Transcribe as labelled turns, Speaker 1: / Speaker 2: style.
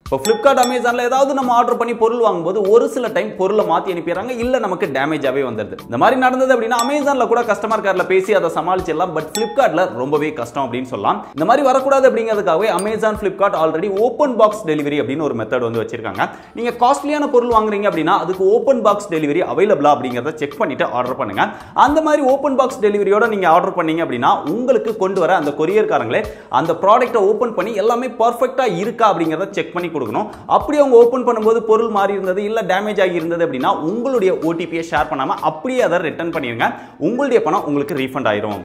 Speaker 1: இப்போ Flipkart Amazonல ஏதாவது நம்ம ஆர்டர் பண்ணி பொருள் வாங்கும்போது ஒரு சில டைம் பொருளை மாத்தி அனுப்பிடுறாங்க, இல்ல நமக்கு டேமேஜாவே வந்துருது. இந்த மாதிரி நடந்தது அப்படின்னா Amazonல கூட கஸ்டமர் கேர்ல பேசி அதை சமாளிச்சிடலாம். பட் Flipkartல ரொம்பவே கஷ்டம் அப்படின்னு சொல்லலாம். இந்த மாதிரி வரக்கூடாது அப்படிங்கிறதுக்காகவே Amazon Flipkart already open box delivery அப்படின்னு ஒரு மெத்தட் வந்து வச்சிருக்காங்க. நீங்க காஸ்ட்லியான பொருள் வாங்குறீங்க அப்படின்னா அதுக்கு ஓப்பன் பாக்ஸ் டெலிவரி அவைலபிளா அப்படிங்கறத செக் பண்ணிட்டு ஆர்டர் பண்ணுங்க. அந்த மாதிரி ஓப்பன் பாக்ஸ் டெலிவரியோட நீங்க ஆர்டர் பண்ணீங்க அப்படின்னா உங்களுக்கு கொண்டு வர அந்த கொரியர்காரங்களே அந்த ப்ராடக்ட்டை ஓபன் பண்ணி எல்லாமே பெர்ஃபெக்ட்டா இருக்கா அப்படிங்கறத செக் பண்ணி கொடுக்கணும். அப்படி அவங்க ஓபன் பண்ணும்போது பொருள் மாறி இருந்தது இல்ல டேமேஜ் ஆகி இருந்தது அப்படின்னா உங்களுடைய ஓடிபியை ஷேர் பண்ணாம அப்படியே அதை ரிட்டர்ன் பண்ணிருங்க. உங்களுடைய பணம் உங்களுக்கு ரீஃபண்ட் ஆயிரும்.